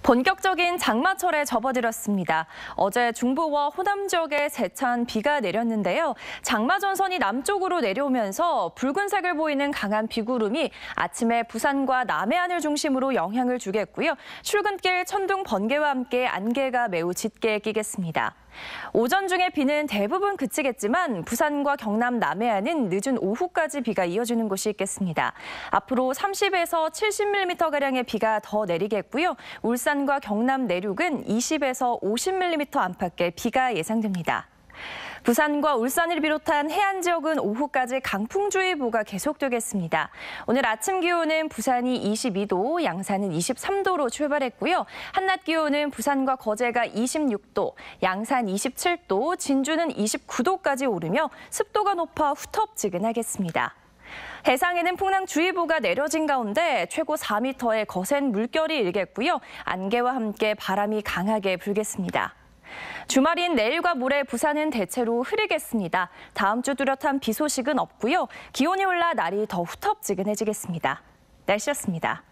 본격적인 장마철에 접어들었습니다. 어제 중부와 호남 지역에 세찬 비가 내렸는데요. 장마 전선이 남쪽으로 내려오면서 붉은색을 보이는 강한 비구름이 아침에 부산과 남해안을 중심으로 영향을 주겠고요. 출근길 천둥 번개와 함께 안개가 매우 짙게 끼겠습니다. 오전 중에 비는 대부분 그치겠지만 부산과 경남 남해안은 늦은 오후까지 비가 이어지는 곳이 있겠습니다. 앞으로 30에서 70mm가량의 비가 더 내리겠고요. 울산과 경남 내륙은 20에서 50mm 안팎의 비가 예상됩니다. 부산과 울산을 비롯한 해안 지역은 오후까지 강풍주의보가 계속되겠습니다. 오늘 아침 기온은 부산이 22도, 양산은 23도로 출발했고요. 한낮 기온은 부산과 거제가 26도, 양산 27도, 진주는 29도까지 오르며 습도가 높아 후텁지근하겠습니다. 해상에는 풍랑주의보가 내려진 가운데 최고 4m의 거센 물결이 일겠고요. 안개와 함께 바람이 강하게 불겠습니다. 주말인 내일과 모레 부산은 대체로 흐리겠습니다. 다음 주 뚜렷한 비 소식은 없고요. 기온이 올라 날이 더 후텁지근해지겠습니다. 날씨였습니다.